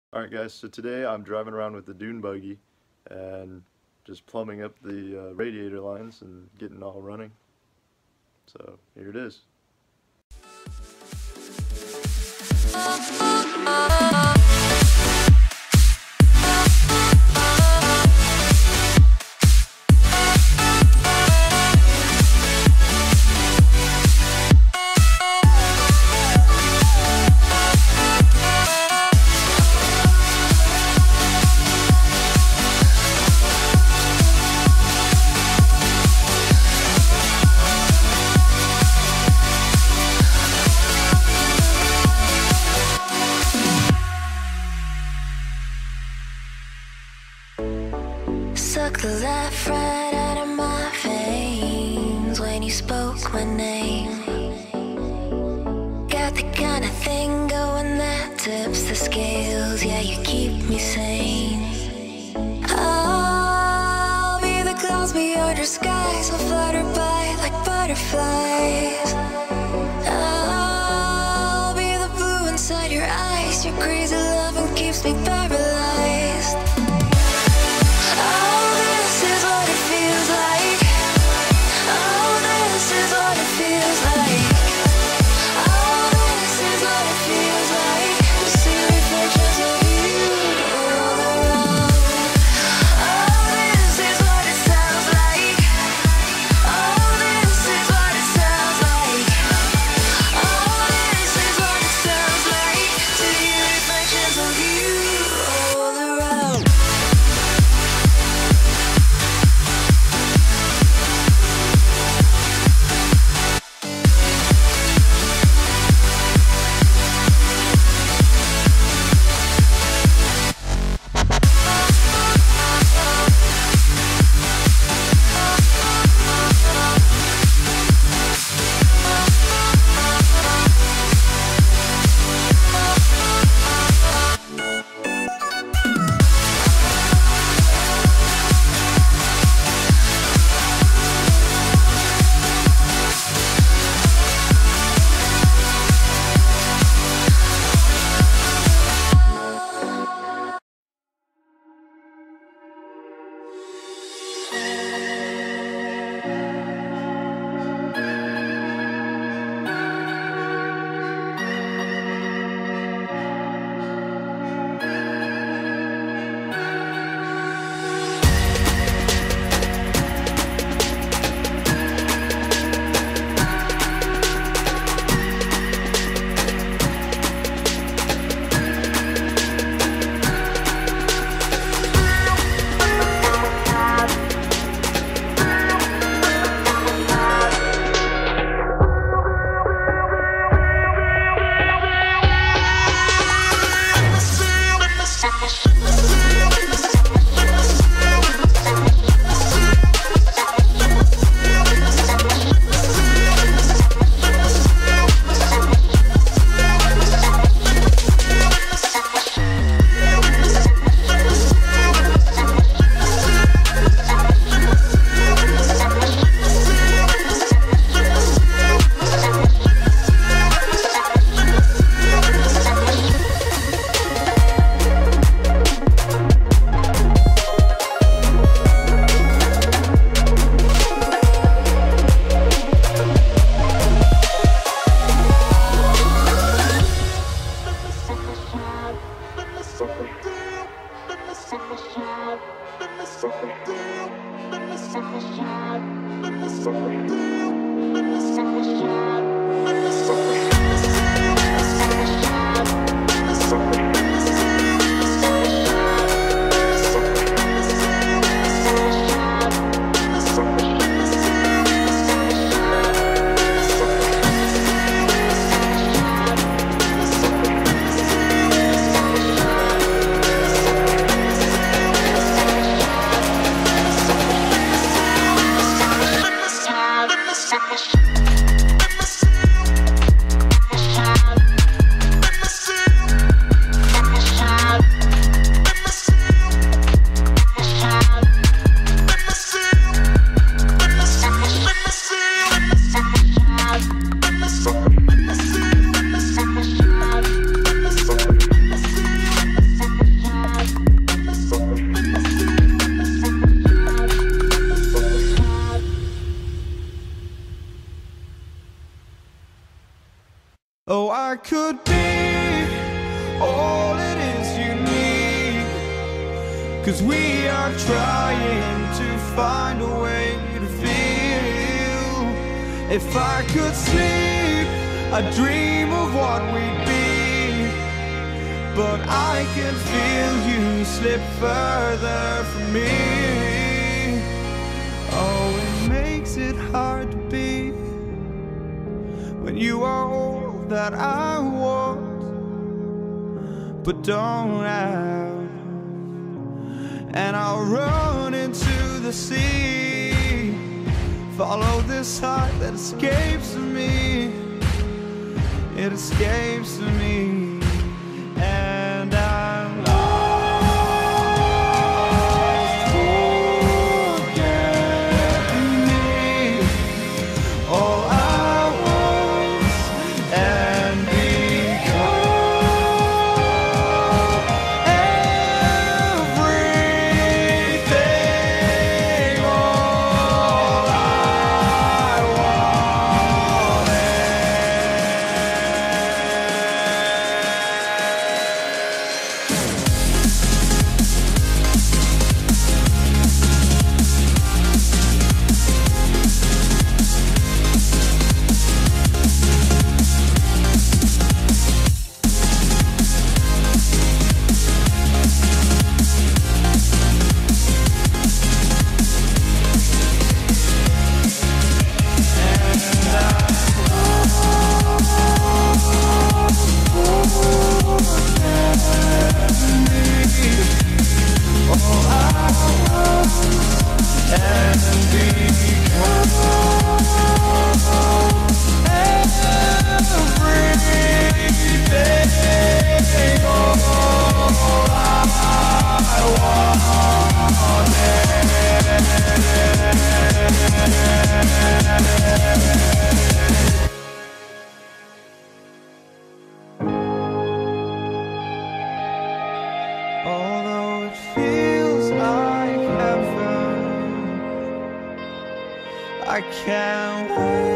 Alright guys, so today I'm driving around with the dune buggy and just plumbing up the radiator lines and getting all running. So here it is. Suck the life right out of my veins when you spoke my name. Got the kind of thing going that tips the scales. Yeah, you keep me sane. I'll be the clouds beyond your skies. We'll flutter by like butterflies. I'll be the blue inside your eyes. Your crazy loving keeps me paralyzed. could be all it is you need, 'cause we are trying to find a way to feel. If I could sleep, I'd dream of what we'd be, but I can feel you slip further from me. Oh, it makes it hard to be when you are all that I want but don't have. And I'll run into the sea, follow this heart that escapes me. It escapes me, and I'm lost. Forget me, all I was and become everything. All I although it feels like heaven, I can't wait.